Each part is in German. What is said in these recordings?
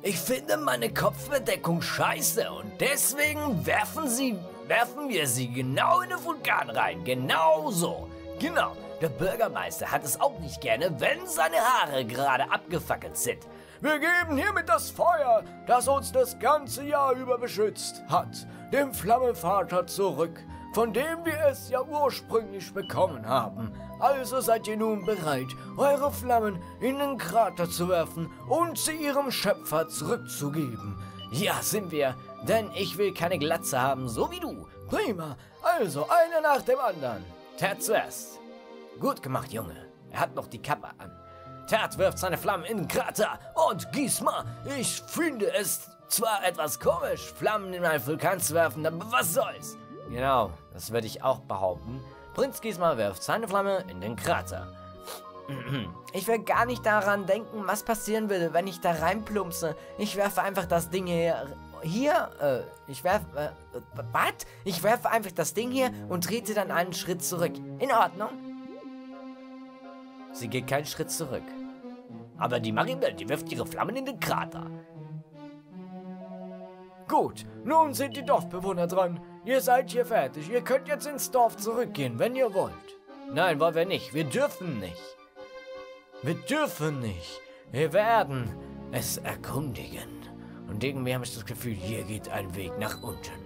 Ich finde meine Kopfbedeckung scheiße und deswegen werfen wir sie genau in den Vulkan rein. Genau so. Genau. Der Bürgermeister hat es auch nicht gerne, wenn seine Haare gerade abgefackelt sind. Wir geben hiermit das Feuer, das uns das ganze Jahr über beschützt hat, dem Flammenvater zurück, von dem wir es ja ursprünglich bekommen haben. Also seid ihr nun bereit, eure Flammen in den Krater zu werfen und sie ihrem Schöpfer zurückzugeben. Ja, sind wir, denn ich will keine Glatze haben, so wie du. Prima, also einer nach dem anderen. Ted zuerst. Gut gemacht, Junge. Er hat noch die Kappe an. Ted wirft seine Flammen in den Krater und Gisma, ich finde es zwar etwas komisch, Flammen in einen Vulkan zu werfen, aber was soll's? Genau, das würde ich auch behaupten. Prinz Gisma wirft seine Flamme in den Krater. Ich will gar nicht daran denken, was passieren würde, wenn ich da reinplumpse. Ich werfe einfach das Ding Ich werfe einfach das Ding hier und trete dann einen Schritt zurück. In Ordnung? Sie geht keinen Schritt zurück. Aber die Maribel, die wirft ihre Flammen in den Krater. Gut, nun sind die Dorfbewohner dran. Ihr seid hier fertig. Ihr könnt jetzt ins Dorf zurückgehen, wenn ihr wollt. Nein, wollen wir nicht. Wir dürfen nicht. Wir dürfen nicht. Wir werden es erkundigen. Und irgendwie habe ich das Gefühl, hier geht ein Weg nach unten.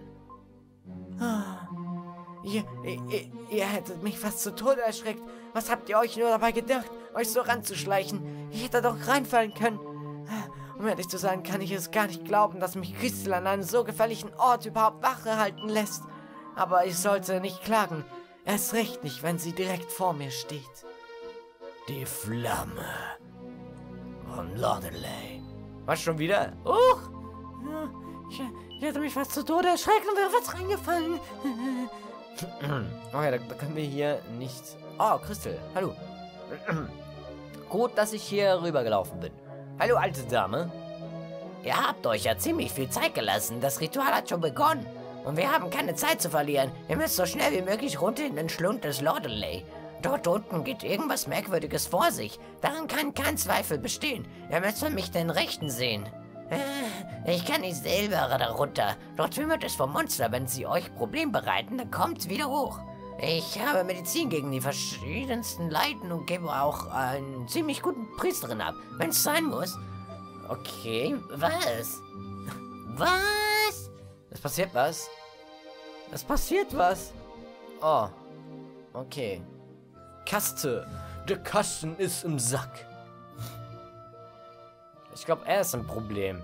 Ihr hättet mich fast zu Tode erschreckt. Was habt ihr euch nur dabei gedacht, euch so ranzuschleichen? Ich hätte doch reinfallen können. Um ehrlich zu sein, kann ich es gar nicht glauben, dass mich Christel an einem so gefährlichen Ort überhaupt Wache halten lässt. Aber ich sollte nicht klagen. Erst recht nicht, wenn sie direkt vor mir steht. Die Flamme von Loreley. Was, schon wieder? Ja, ich hätte mich fast zu Tode erschreckt und wäre fast reingefallen. Okay, da können wir hier nicht... Oh, Christel, hallo. Gut, dass ich hier rübergelaufen bin. Hallo, alte Dame. Ihr habt euch ja ziemlich viel Zeit gelassen. Das Ritual hat schon begonnen. Und wir haben keine Zeit zu verlieren. Ihr müsst so schnell wie möglich runter in den Schlund des Loreley. Dort unten geht irgendwas Merkwürdiges vor sich. Daran kann kein Zweifel bestehen. Ihr müsst für mich den Rechten sehen. Ich kann nicht selber darunter. Dort wimmelt es vom Monster. Wenn sie euch Problem bereiten, dann kommt wieder hoch. Ich habe Medizin gegen die verschiedensten Leiden und gebe auch einen ziemlich guten Priesterin ab, wenn es sein muss. Okay, was? Was? Es passiert was? Es passiert was? Oh, okay. Kaste. Der Kasten ist im Sack. Ich glaube, er ist ein Problem.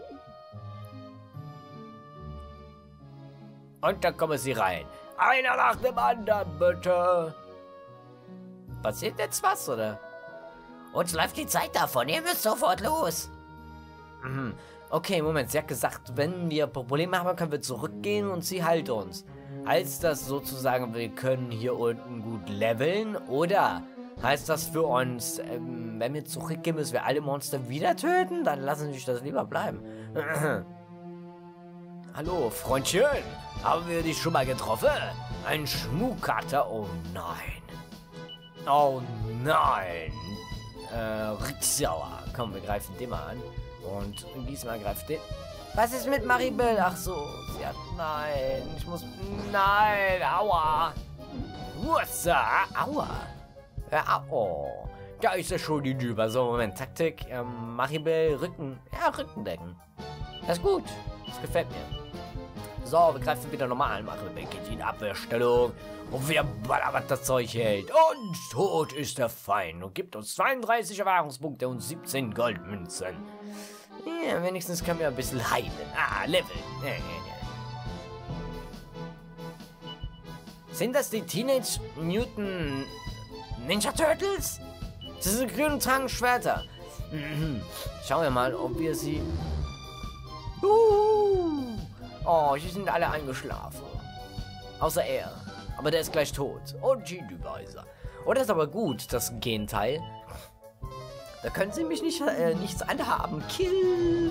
Und da kommen sie rein. Einer nach dem anderen, bitte. Passiert jetzt was, oder? Uns läuft die Zeit davon. Ihr müsst sofort los. Okay, Moment. Sie hat gesagt, wenn wir Probleme haben, können wir zurückgehen und sie heilt uns. Heißt das sozusagen, wir können hier unten gut leveln? Oder heißt das für uns, wenn wir zurückgehen, müssen wir alle Monster wieder töten? Dann lassen Sie sich das lieber bleiben. Hallo, Freundchen. Haben wir dich schon mal getroffen? Ein Schmuhkater? Oh nein. Oh nein. Ritzauer. Komm, wir greifen den mal an. Und diesmal greift den. Was ist mit Maribel? Ach so, sie hat... Nein, ich muss... Nein, aua. Wurza, aua. Oh, da ist er schon hinüber. So, Moment, Taktik. Maribel, Rücken. Ja, Rücken decken. Das ist gut. Das gefällt mir. So, wir greifen wieder normal an. Maribel geht in Abwehrstellung. Und wir ballern, was das Zeug hält. Und tot ist der Feind. Und gibt uns 32 Erfahrungspunkte und 17 Goldmünzen. Ja, wenigstens können wir ein bisschen heilen. Ah, Level. Sind das die Teenage Mutant Ninja Turtles? Diese grünen tragen Schwerter. Schauen wir mal, ob wir sie... Oh, sie sind alle eingeschlafen. Außer er. Aber der ist gleich tot. Und Gineweiser. Oh, das ist aber gut, das Genteil. Da können sie mich nichts anhaben. Kill.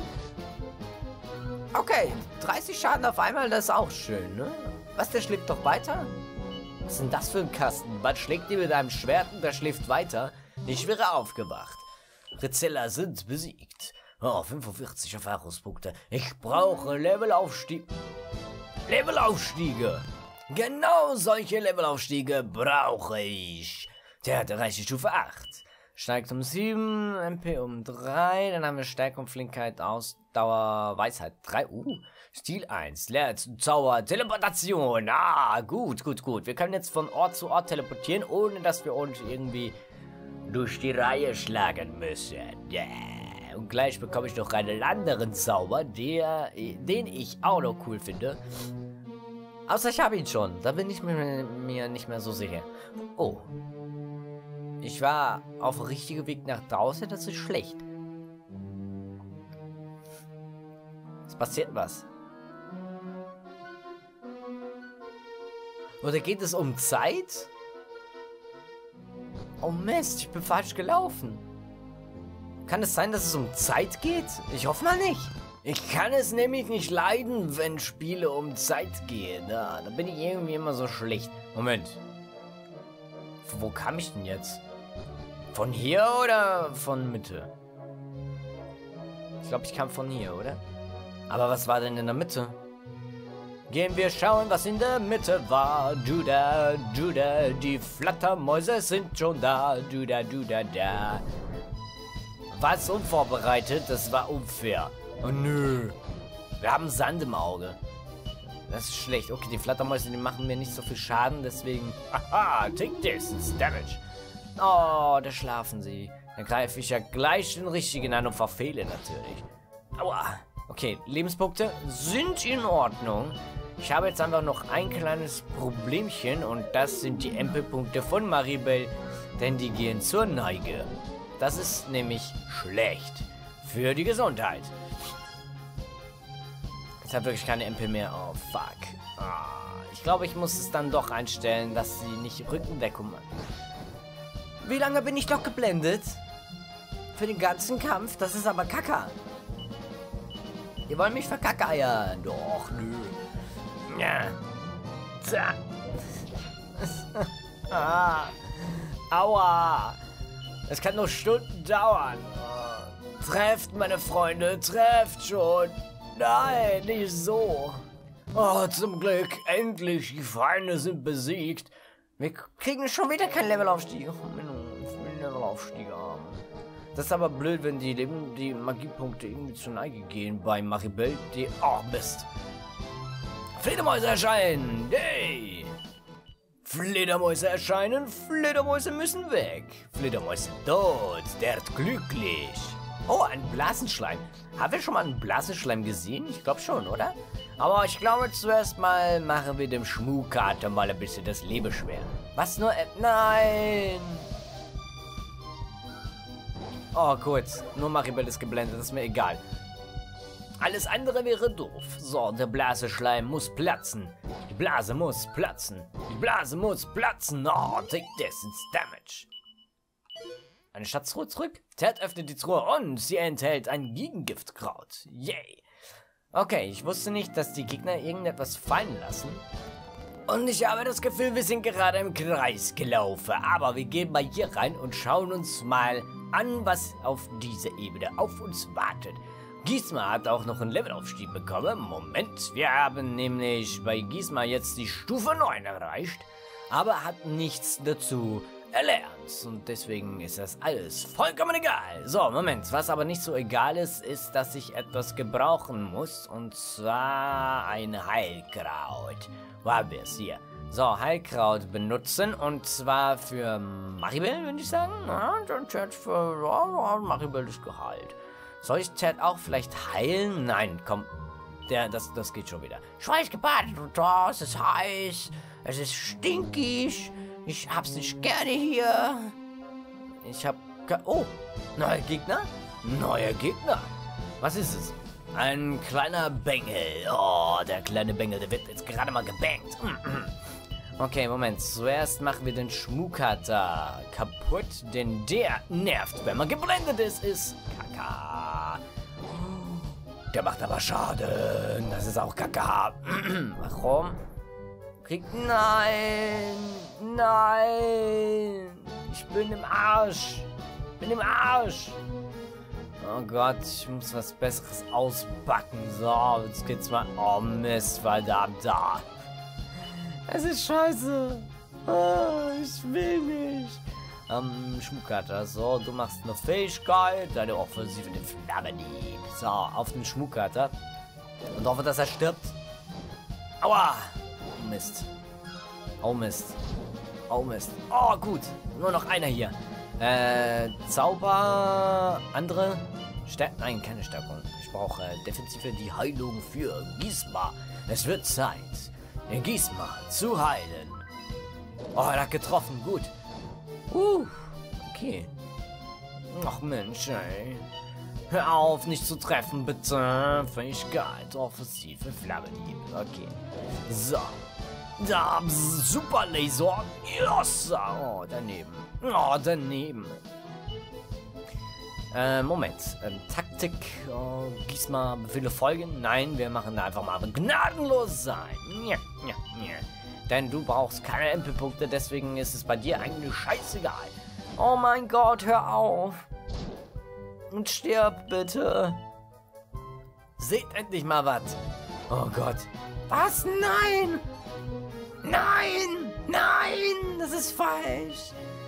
Okay, 30 Schaden auf einmal, das ist auch schön, ne? Was, der schläft doch weiter? Was ist denn das für ein Kasten? Man schlägt dir mit einem Schwert und der schläft weiter. Ich wäre aufgewacht. Rizella sind besiegt. Oh, 45 Erfahrungspunkte. Ich brauche Levelaufstieg. Levelaufstiege. Genau solche Levelaufstiege brauche ich. Der hat erreicht Stufe 8. Steigt um 7, MP um 3. Dann haben wir Stärke und Flinkheit, Ausdauer, Weisheit 3. Stil 1. Lehrt Zauber, Teleportation. Ah, gut. Wir können jetzt von Ort zu Ort teleportieren, ohne dass wir uns irgendwie durch die Reihe schlagen müssen. Yeah. Und gleich bekomme ich noch einen anderen Zauber, den ich auch noch cool finde. Außer ich habe ihn schon. Da bin ich mir nicht mehr so sicher. Oh. Ich war auf dem richtigen Weg nach draußen. Das ist schlecht. Es passiert was. Oder geht es um Zeit? Oh Mist, ich bin falsch gelaufen. Kann es sein, dass es um Zeit geht? Ich hoffe mal nicht. Ich kann es nämlich nicht leiden, wenn Spiele um Zeit gehen. Da bin ich irgendwie immer so schlecht. Moment. Wo kam ich denn jetzt? Von hier oder von Mitte? Ich glaube, ich kam von hier, oder? Aber was war denn in der Mitte? Gehen wir schauen, was in der Mitte war. Duda, die Flattermäuse sind schon da. Duda, da. War es unvorbereitet? Das war unfair. Oh nö. Wir haben Sand im Auge. Das ist schlecht. Okay, die Flattermäuse, die machen mir nicht so viel Schaden, deswegen... Haha, take this, it's damage. Oh, da schlafen sie. Dann greife ich ja gleich den richtigen an und verfehle natürlich. Aua. Okay, Lebenspunkte sind in Ordnung. Ich habe jetzt einfach noch ein kleines Problemchen und das sind die MP-Punkte von Maribel, denn die gehen zur Neige. Das ist nämlich schlecht für die Gesundheit. Ich habe wirklich keine MP mehr. Oh, fuck. Ich glaube, ich muss es dann doch einstellen, dass sie nicht Rückendeckung machen. Wie lange bin ich doch geblendet? Für den ganzen Kampf? Das ist aber Kacke. Ihr wollt mich verkackeiern. Doch, nö. Ja. Aua. Es kann noch Stunden dauern. Trefft, meine Freunde. Trefft schon. Nein, nicht so. Oh, zum Glück. Endlich. Die Feinde sind besiegt. Wir kriegen schon wieder keinen Levelaufstieg. Levelaufstieg haben. Das ist aber blöd, wenn die Magiepunkte irgendwie zur Neige gehen bei Maribel. Die... Oh, Mist. Fledermäuse erscheinen. Hey. Fledermäuse erscheinen. Fledermäuse müssen weg. Fledermäuse tot. Der ist glücklich. Oh, ein Blasenschleim. Haben wir schon mal einen Blasenschleim gesehen? Ich glaube schon, oder? Aber ich glaube, zuerst mal machen wir dem Schmuhkater mal ein bisschen das Leben schwer. Was nur... Nein! Oh, kurz. Nur Maribel ist geblendet, das ist mir egal. Alles andere wäre doof. So, der Blasenschleim muss platzen. Die Blase muss platzen. Die Blase muss platzen. Oh, take this, it's damage. Eine Schatztruhe zurück. Ted öffnet die Truhe und sie enthält ein Gegengiftkraut. Yay. Okay, ich wusste nicht, dass die Gegner irgendetwas fallen lassen. Und ich habe das Gefühl, wir sind gerade im Kreis gelaufen. Aber wir gehen mal hier rein und schauen uns mal an, was auf dieser Ebene auf uns wartet. Gisma hat auch noch einen Levelaufstieg bekommen. Moment, wir haben nämlich bei Gisma jetzt die Stufe 9 erreicht. Aber hat nichts dazu erlernt. Und deswegen ist das alles vollkommen egal. So, Moment. Was aber nicht so egal ist, ist, dass ich etwas gebrauchen muss. Und zwar ein Heilkraut. Wo haben wir es hier? So, Heilkraut benutzen. Und zwar für Maribel, würde ich sagen. Ja, und Ted für Maribel ist geheilt. Soll ich Ted auch vielleicht heilen? Nein, komm. Das geht schon wieder. Schweißgebadet und es ist heiß. Es ist stinkig. Ich hab's nicht gerne hier. Ich hab... Oh, neuer Gegner? Neuer Gegner. Was ist es? Ein kleiner Bengel. Oh, der kleine Bengel, der wird jetzt gerade mal gebankt. Okay, Moment. Zuerst machen wir den Schmuhkater kaputt, denn der nervt, wenn man geblendet ist. Kaka. Der macht aber Schaden. Das ist auch Kaka. Warum? Nein. Nein. Ich bin im Arsch. Oh Gott, ich muss was Besseres auspacken. So, jetzt geht's mal. Oh Mist, verdammt da. Es ist scheiße. Oh, ich will nicht. Schmuckcutter. So, du machst eine Fähigkeit. Deine Offensive, den Flammenhieb. So, auf den Schmuckcutter. Und hoffe, dass er stirbt. Aua. Oh Mist. Oh Mist. Oh Mist. Oh, gut. Nur noch einer hier. Zauber. Andere. Nein, keine Stärkung. Ich brauche defensive die Heilung für Gizma. Es wird Zeit, den Gizma zu heilen. Oh, er hat getroffen. Gut. Okay. Ach Mensch, ey. Hör auf, nicht zu treffen, bitte. Fähigkeit, offensive Flammenhieb. Okay. So. Da, super Laser. Yes. Oh, daneben. Oh, daneben. Moment. Taktik. Oh, Gizma Befehle folgen. Nein, wir machen da einfach mal gnadenlos sein. Ja, ja, ja. Denn du brauchst keine MP-Punkte, deswegen ist es bei dir eigentlich scheißegal. Oh mein Gott, hör auf. Und stirb bitte. Seht endlich mal was. Oh Gott. Was? Nein! Nein! Nein! Das ist falsch.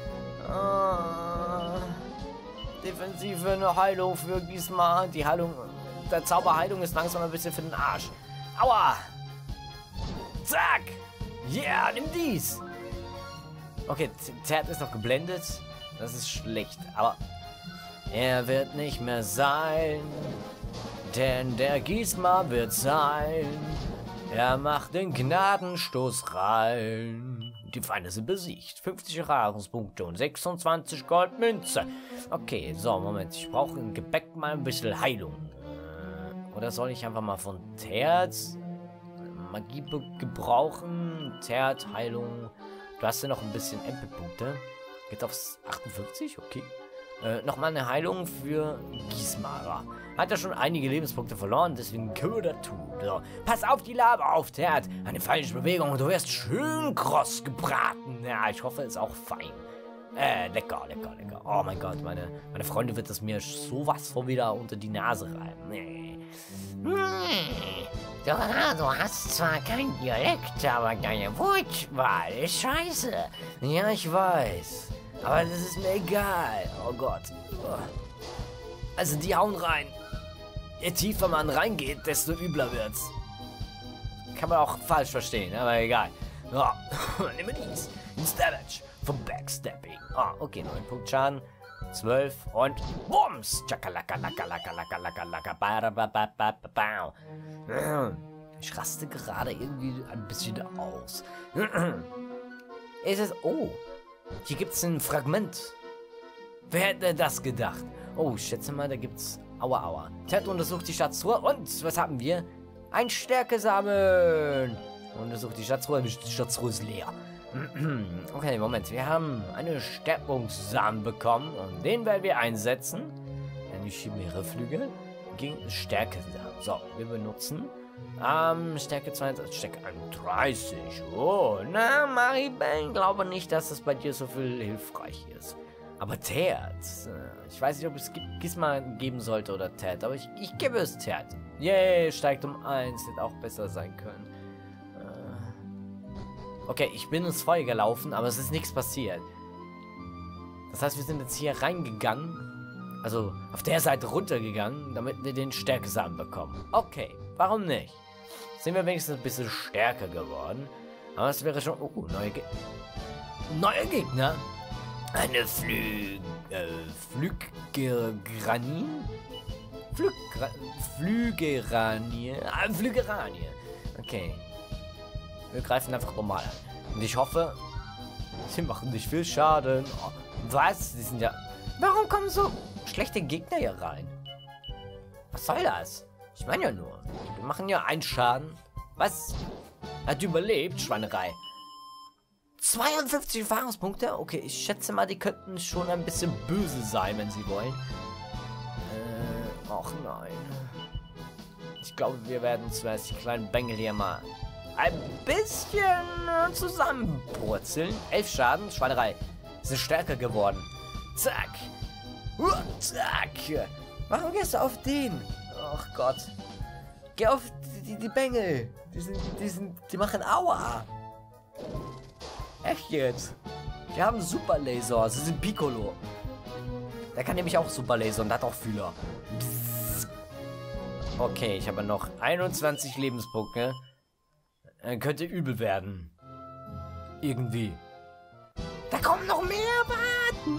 Defensive eine Heilung für Gizma. Die Heilung, der Zauberheilung ist langsam ein bisschen für den Arsch. Aua! Zack! Yeah, nimm dies! Okay, Zert ist noch geblendet. Das ist schlecht, aber er wird nicht mehr sein. Denn der Gizma wird sein. Er macht den Gnadenstoß rein. Die Feinde sind besiegt. 50 Erfahrungspunkte und 26 Goldmünze. Okay, so, Moment. Ich brauche im Gepäck mal ein bisschen Heilung. Oder soll ich einfach mal von Terz Magie gebrauchen? Terz, Heilung. Du hast ja noch ein bisschen MP-Punkte. Geht aufs 58, okay. Nochmal eine Heilung für Gizma. Hat ja schon einige Lebenspunkte verloren, deswegen können wir das tun. So. Pass auf die Lava auf, Terz. Eine falsche Bewegung und du wirst schön kross gebraten. Ja, ich hoffe, ist auch fein. Lecker, lecker, lecker. Oh mein Gott, meine Freunde wird es mir sowas von wieder unter die Nase reiben. Nee. Du hast zwar kein Dialekt, aber deine Wortwahl ist scheiße. Ja, ich weiß. Aber das ist mir egal. Oh Gott. Also die hauen rein. Je tiefer man reingeht, desto übler wird's. Kann man auch falsch verstehen, aber egal. Ja, nehmen wir dies. Ins Damage vom Backstepping. Ah, okay, 9 Punkt Schaden. 12 und Bums. Ich raste gerade irgendwie ein bisschen aus. Oh, hier gibt es ein Fragment. Wer hätte das gedacht? Oh, ich schätze mal, da gibt's. Aua, aua. Ted untersucht die Schatztruhe und was haben wir? Ein Stärkesamen. Untersucht die Schatztruhe. Die Schatztruhe ist leer. Okay, Moment. Wir haben einen Stärkungssamen bekommen und den werden wir einsetzen. Die Chimäre-Flügel gegen Stärkesamen. So, wir benutzen Stärke 22, Stärke 31. Oh, na, Maribel, glaube nicht, dass es bei dir so viel hilfreich ist. Aber Terz, ich weiß nicht, ob es Gizma geben sollte oder Terz, aber ich gebe es Terz. Yay, steigt um 1, hätte auch besser sein können. Okay, ich bin ins Feuer gelaufen, aber es ist nichts passiert. Das heißt, wir sind jetzt hier reingegangen, also auf der Seite runtergegangen, damit wir den Stärkesamen bekommen. Okay, warum nicht? Sind wir wenigstens ein bisschen stärker geworden. Aber es wäre schon... Oh, neue Gegner. Eine Flügeranie. Flügeranie. Okay. Wir greifen einfach normal an. Und ich hoffe, sie machen nicht viel Schaden. Oh, was? Die sind ja... Warum kommen so schlechte Gegner hier rein? Was soll das? Ich meine ja nur, wir machen ja einen Schaden. Was? Hat überlebt, Schweinerei. 52 Erfahrungspunkte? Okay, ich schätze mal, die könnten schon ein bisschen böse sein, wenn sie wollen. Ach nein. Ich glaube, wir werden zuerst die kleinen Bengel hier mal ein bisschen zusammenpurzeln. 11 Schaden, Schweinerei. Sind stärker geworden. Zack. Zack. Warum gehst du auf den? Ach Gott. Geh auf die Bengel. Die machen Aua. Echt jetzt? Die haben Superlaser. Sie sind Piccolo. Der kann nämlich auch Superlaser und hat auch Fühler. Psst. Okay, ich habe noch 21 Lebenspunkte. Könnte übel werden. Irgendwie. Da kommen noch mehr, was?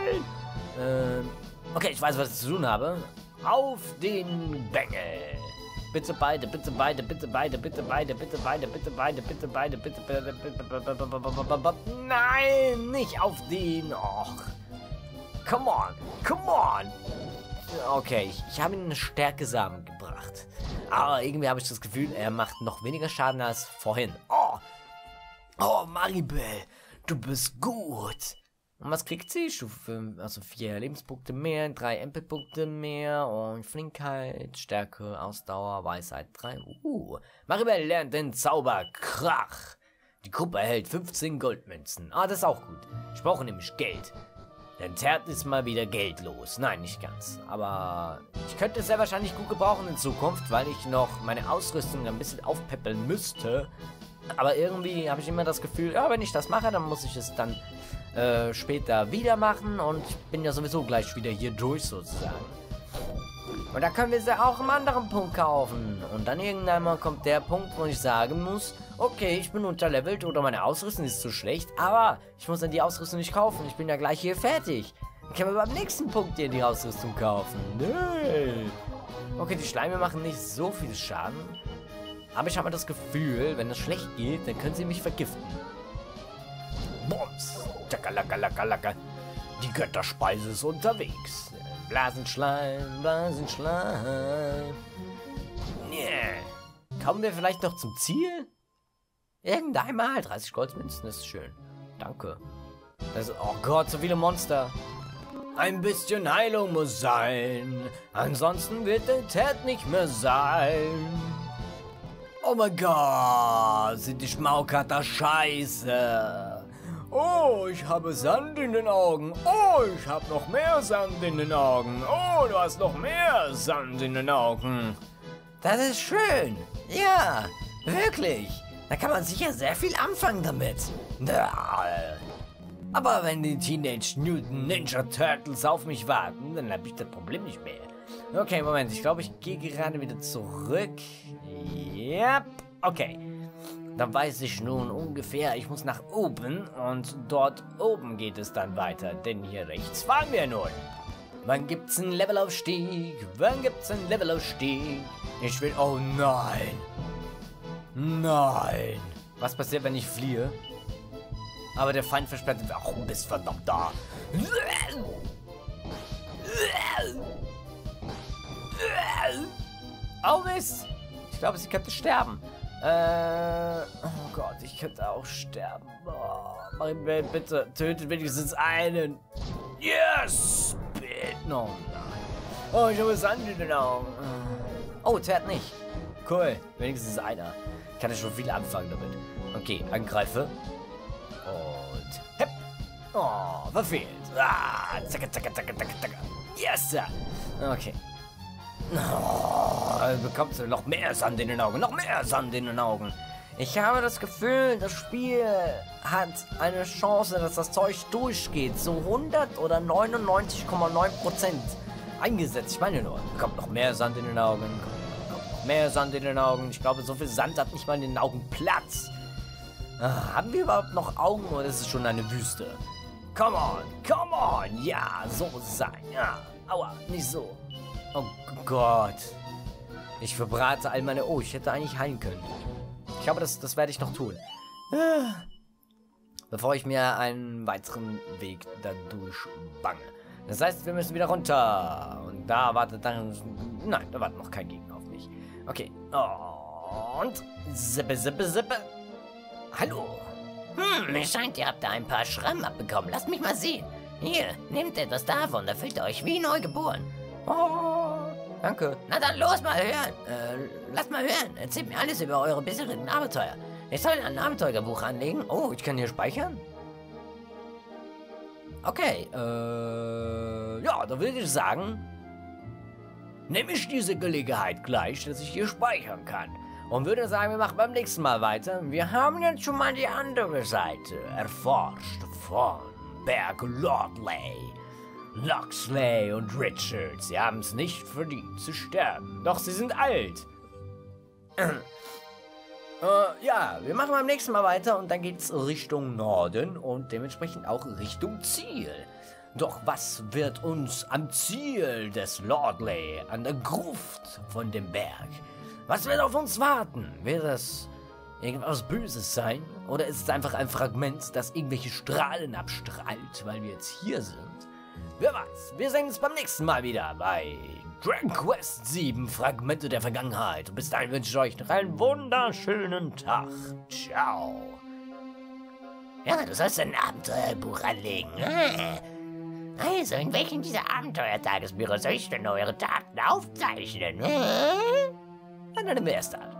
Nein! Okay, ich weiß, was ich zu tun habe. Auf den Bengel. Bitte beide, bitte beide, bitte beide, bitte beide, bitte beide, bitte beide, bitte beide, bitte beide. Nein, nicht auf den. Och. Come on, come on. Okay, ich habe ihm eine Stärke Samen gebracht. Aber irgendwie habe ich das Gefühl, er macht noch weniger Schaden als vorhin. Oh, oh, Maribel, du bist gut. Und was kriegt sie? Stufe, also 4 Lebenspunkte mehr, 3 MP-Punkte mehr und Flinkheit, Stärke, Ausdauer, Weisheit 3. Maribel lernt den Zauber Krach. Die Gruppe erhält 15 Goldmünzen. Ah, das ist auch gut. Ich brauche nämlich Geld. Denn Tert ist mal wieder geldlos. Nein, nicht ganz. Aber ich könnte es sehr wahrscheinlich gut gebrauchen in Zukunft, weil ich noch meine Ausrüstung ein bisschen aufpeppeln müsste. Aber irgendwie habe ich immer das Gefühl, ja, wenn ich das mache, dann muss ich es dann später wieder machen. Und ich bin ja sowieso gleich wieder hier durch sozusagen. Und da können wir sie auch im anderen Punkt kaufen. Und dann irgendwann mal kommt der Punkt, wo ich sagen muss, okay, ich bin unterlevelt oder meine Ausrüstung ist zu schlecht, aber ich muss dann die Ausrüstung nicht kaufen. Ich bin ja gleich hier fertig. Dann können wir beim nächsten Punkt hier die Ausrüstung kaufen. Nee. Okay, die Schleime machen nicht so viel Schaden. Aber ich habe das Gefühl, wenn das schlecht geht, dann können sie mich vergiften. Bums. Tschakalakalaka. Die Götterspeise ist unterwegs. Blasenschleim, Blasenschleim. Yeah. Kommen wir vielleicht noch zum Ziel? Irgendeinmal 30 Goldmünzen, das ist schön. Danke. Das ist, oh Gott, so viele Monster. Ein bisschen Heilung muss sein. Ansonsten wird der Tert nicht mehr sein. Oh mein Gott, sind die Schmaukater scheiße. Oh, ich habe Sand in den Augen. Oh, ich habe noch mehr Sand in den Augen. Oh, du hast noch mehr Sand in den Augen. Das ist schön. Ja, wirklich. Da kann man sicher sehr viel anfangen damit. Aber wenn die Teenage Mutant Ninja Turtles auf mich warten, dann habe ich das Problem nicht mehr. Okay, Moment. Ich glaube, ich gehe gerade wieder zurück. Ja, okay. Dann weiß ich nun ungefähr, ich muss nach oben und dort oben geht es dann weiter, denn hier rechts fahren wir nun. Wann gibt's einen Levelaufstieg? Wann gibt's einen Levelaufstieg? Ich will, oh nein. Nein. Was passiert, wenn ich fliehe? Aber der Feind versperrt, ach, du bist verdammt da. Oh Mist. Ich glaube, sie könnte sterben. Oh Gott, ich könnte auch sterben. Oh, Maribel, bitte, tötet wenigstens einen. Yes! Bitte. No, nein. Oh, ich habe Sand in den Augen. Oh, Tert nicht. Cool, wenigstens einer. Ich kann ja schon viel anfangen damit. Okay, angreife. Und hepp. Oh, verfehlt. Ah, zacka, zacka, zacka, zacka, zacka. Yes! Okay. Oh, bekommst du noch mehr Sand in den Augen, noch mehr Sand in den Augen. Ich habe das Gefühl, das Spiel hat eine Chance, dass das Zeug durchgeht. So 100 oder 99,9% eingesetzt. Ich meine nur, bekommt noch mehr Sand in den Augen, bekommt noch mehr Sand in den Augen. Ich glaube, so viel Sand hat nicht mal in den Augen Platz. Haben wir überhaupt noch Augen oder ist es schon eine Wüste? Come on, ja, so sein. Ja, aua, nicht so. Oh Gott. Ich verbrate all meine... Oh, ich hätte eigentlich heilen können. Ich glaube, das werde ich noch tun. Bevor ich mir einen weiteren Weg dadurch bange. Das heißt, wir müssen wieder runter. Und da wartet dann... Nein, da wartet noch kein Gegner auf mich. Okay. Und... Sippe, sippe, sippe. Hallo. Mir scheint, ihr habt da ein paar Schrammen abbekommen. Lasst mich mal sehen. Hier, nehmt etwas davon. Da fühlt ihr euch wie neugeboren. Oh, danke. Na dann los, mal hören. Lasst mal hören. Erzählt mir alles über eure bisherigen Abenteuer. Ich soll ein Abenteuerbuch anlegen. Oh, ich kann hier speichern? Okay, ja, da würde ich sagen, nehme ich diese Gelegenheit gleich, dass ich hier speichern kann. Und würde sagen, wir machen beim nächsten Mal weiter. Wir haben jetzt schon mal die andere Seite erforscht von Berg Lordley. Loxley und Richard, sie haben es nicht verdient zu sterben. Doch sie sind alt. Ja, wir machen beim nächsten Mal weiter und dann geht's Richtung Norden und dementsprechend auch Richtung Ziel. Doch was wird uns am Ziel des Lordley, an der Gruft von dem Berg? Was wird auf uns warten? Wird das irgendwas Böses sein? Oder ist es einfach ein Fragment, das irgendwelche Strahlen abstrahlt, weil wir jetzt hier sind? Wer weiß, wir sehen uns beim nächsten Mal wieder bei Dragon Quest 7 Fragmente der Vergangenheit. Und bis dahin wünsche ich euch noch einen wunderschönen Tag. Ciao. Ja, du sollst ein Abenteuerbuch anlegen. Also, in welchem dieser Abenteuertagesbüros soll ich denn eure Taten aufzeichnen? Dann nehmen wir erst an.